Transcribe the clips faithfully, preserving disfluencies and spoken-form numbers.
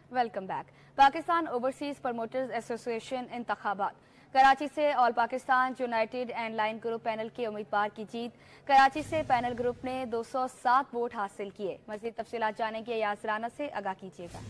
Welcome back. Pakistan overseas promoters association इंतखाबात। कराची से all Pakistan united and line group panel के उम्मीदवार की जीत। कराची से पैनल ग्रुप ने दो सौ सात वोट हासिल किए। मज़ीद तफसीलात जानेंगे यास राना से, आगाह कीजिएगा।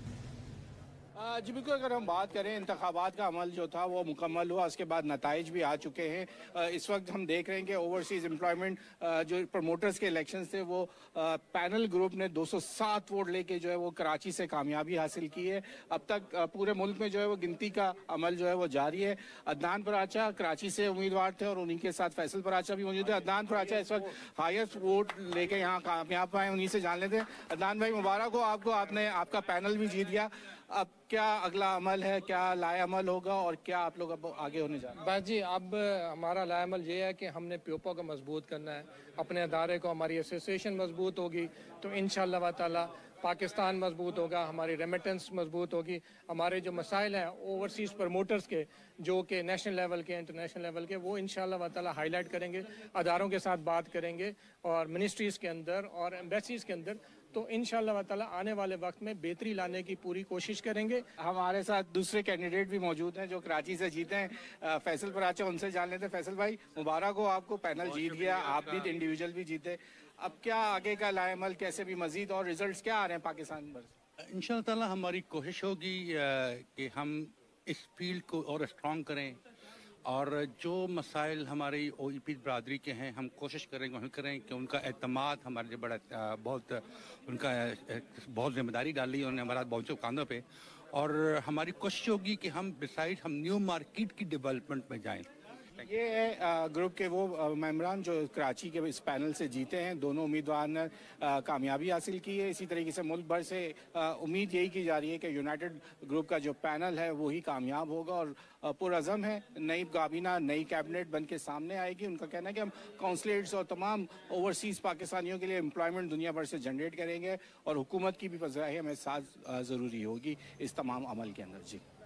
जी बिल्कुल, अगर हम बात करें इंतखाबात का अमल जो था वो मुकम्मल हुआ, उसके बाद नताइज भी आ चुके हैं। इस वक्त हम देख रहे हैं कि ओवरसीज एम्प्लॉयमेंट जो प्रमोटर्स के इलेक्शंस थे वो पैनल ग्रुप ने दो सौ सात वोट लेके जो है वो कराची से कामयाबी हासिल की है। अब तक पूरे मुल्क में जो है वो गिनती का अमल जो है वो जारी है। अदनान पराचा कराची से उम्मीदवार थे और उन्हीं के साथ फैसल पराचा भी मौजूद है। अदनान पराचा इस वक्त हाईएस्ट वोट लेके यहाँ कामयाब पाए, उन्हीं से जान लेते हैं। अदनान भाई, मुबारक हो आपको, आपने आपका पैनल भी जीत गया। अब क्या अगला अमल है, क्या लाए अमल होगा और क्या आप लोग अब आगे होने जा रहे हैं? बस जी, अब हमारा लाए अमल ये है कि हमने प्योपो को मजबूत करना है, अपने अदारे को, हमारी एसोसिएशन मजबूत होगी तो इंशाअल्लाह ताला पाकिस्तान मजबूत होगा, हमारी रेमिटेंस मजबूत होगी। हमारे जो मसाइल हैं ओवरसीज़ प्रमोटर्स के, जो कि नेशनल लेवल के, इंटरनेशनल लेवल के, वो इंशाअल्लाह ताला हाईलाइट करेंगे, अदारों के साथ बात करेंगे और मिनिस्ट्रीज़ के अंदर और एम्बेसीज़ के अंदर, तो इंशाअल्लाह ताला आने वाले वक्त में बेहतरी लाने की पूरी कोशिश करेंगे। हमारे साथ दूसरे कैंडिडेट भी मौजूद हैं जो कराची से जीते हैं, फैसल पराचा, उनसे जान लेते हैं। फैसल भाई, मुबारक हो आपको, पैनल जीत गया, आप भी इंडिविजुअल भी जीते। अब क्या आगे का लाएमल, कैसे भी मजीद और रिजल्ट्स क्या आ रहे हैं पाकिस्तान पर? इंशाअल्लाह ताला हमारी कोशिश होगी कि हम इस फील्ड को और स्ट्रॉन्ग करें और जो मसाइल हमारी ओ ई पी बरादरी के हैं हम कोशिश करेंगे हम करें कि उनका एतमाद हमारे लिए बड़ा बहुत उनका बहुत जिम्मेदारी डाली उन्होंने हमारा बहुत कांधों पे, और हमारी कोशिश होगी कि हम बिसाइड हम न्यू मार्केट की डेवलपमेंट में जाएं। ये है ग्रुप के वो मेंबरान जो कराची के इस पैनल से जीते हैं। दोनों उम्मीदवार ने कामयाबी हासिल की है। इसी तरीके से मुल्क भर से उम्मीद यही की जा रही है कि यूनाइटेड ग्रुप का जो पैनल है वही कामयाब होगा और पुरअज़म है। नई काबीना, नई कैबिनेट बन के सामने आएगी। उनका कहना है कि हम काउंसलेट्स और तमाम ओवरसीज़ पाकिस्तानियों के लिए एम्प्लॉयमेंट दुनिया भर से जनरेट करेंगे और हुकूमत की भी पज़राही हमें साथ ज़रूरी होगी इस तमाम अमल के अंदर। जी।